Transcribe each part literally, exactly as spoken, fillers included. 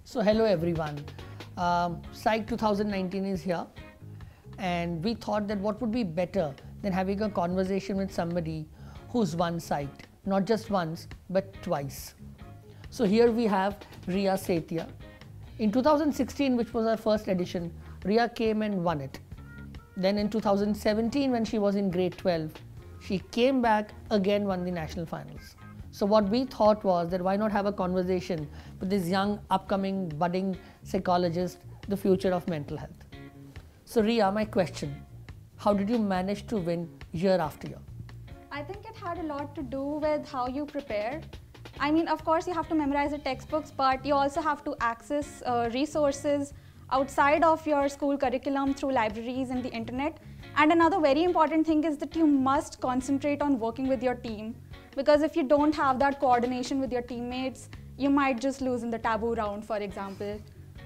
So hello everyone, um, Psych twenty nineteen is here, and we thought that what would be better than having a conversation with somebody who's won Psych, not just once but twice. So here we have Ria Setiya. In two thousand sixteen, which was our first edition, Ria came and won it. Then in two thousand seventeen, when she was in grade twelve, she came back again, won the national finals. So what we thought was that why not have a conversation with this young, upcoming, budding psychologist, the future of mental health. So Ria, my question, how did you manage to win year after year? I think it had a lot to do with how you prepare. I mean, of course, you have to memorize the textbooks, but you also have to access uh, resources outside of your school curriculum through libraries and the internet. And another very important thing is that you must concentrate on working with your team, because if you don't have that coordination with your teammates, you might just lose in the taboo round, for example.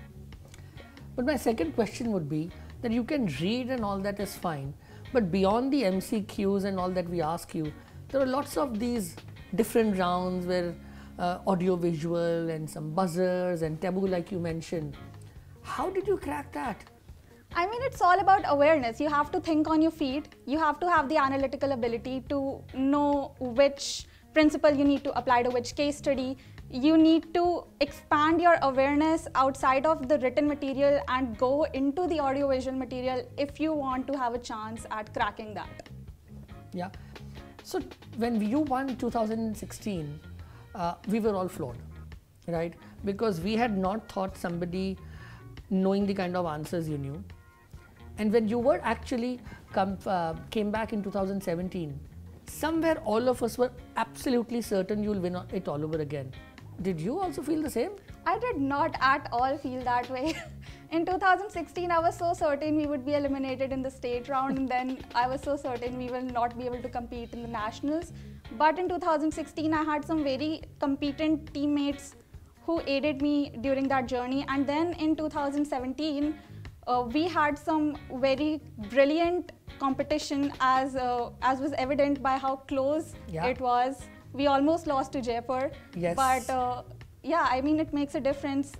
But my second question would be that you can read and all that is fine, but beyond the M C Qs and all that we ask you, there are lots of these different rounds where uh, audio visual and some buzzers and taboo like you mentioned. How did you crack that? I mean, it's all about awareness. You have to think on your feet. You have to have the analytical ability to know which principle you need to apply to which case study. You need to expand your awareness outside of the written material and go into the audiovisual material if you want to have a chance at cracking that. Yeah. So when you won two thousand sixteen, uh, we were all floored, right? Because we had not thought somebody knowing the kind of answers you knew. And when you were actually come, uh, came back in two thousand seventeen, somewhere all of us were absolutely certain you'll win it all over again. Did you also feel the same? I did not at all feel that way. In two thousand sixteen, I was so certain we would be eliminated in the state round, and then I was so certain we will not be able to compete in the nationals. But in two thousand sixteen, I had some very competent teammates who aided me during that journey. And then in two thousand seventeen, uh, we had some very brilliant competition, as uh, as was evident by how close yeah. it was. We almost lost to Jaipur. Yes. But uh, yeah, I mean, it makes a difference.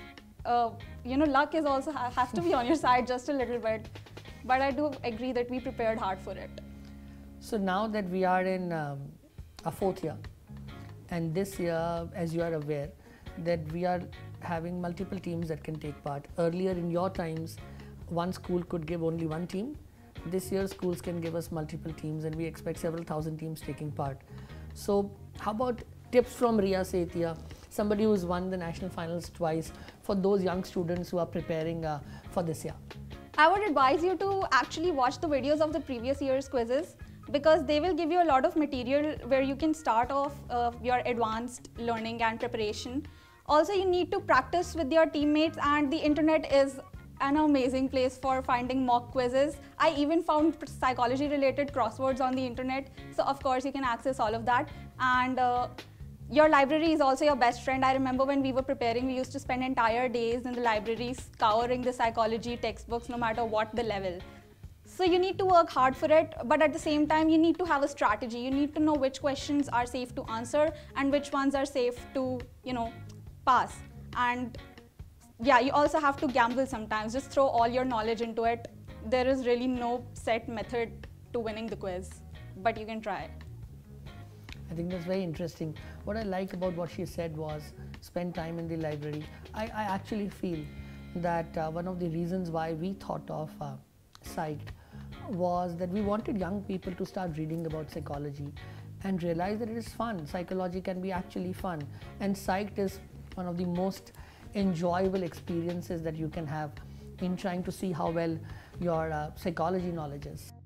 Uh, you know, luck is also ha has to be on your side just a little bit. But I do agree that we prepared hard for it. So now that we are in um, a fourth year, and this year, as you are aware, that we are having multiple teams that can take part. Earlier in your times, one school could give only one team. This year, schools can give us multiple teams, and we expect several thousand teams taking part. So how about tips from Ria Setiya, somebody who's won the national finals twice, for those young students who are preparing uh, for this year? I would advise you to actually watch the videos of the previous year's quizzes, because they will give you a lot of material where you can start off uh, your advanced learning and preparation. Also, you need to practice with your teammates, and the internet is an amazing place for finding mock quizzes. I even found psychology related crosswords on the internet. So of course you can access all of that. And uh, your library is also your best friend. I remember when we were preparing, we used to spend entire days in the library scouring the psychology textbooks, no matter what the level. So you need to work hard for it, but at the same time you need to have a strategy. You need to know which questions are safe to answer and which ones are safe to, you know, pass. And yeah, you also have to gamble sometimes. Just throw all your knowledge into it. There is really no set method to winning the quiz, but you can try. I think that's very interesting. What I like about what she said was spend time in the library. I, I actually feel that uh, one of the reasons why we thought of uh, Psych was that we wanted young people to start reading about psychology and realize that it is fun. Psychology can be actually fun, and Psych is one of the most enjoyable experiences that you can have in trying to see how well your uh, psychology knowledge is.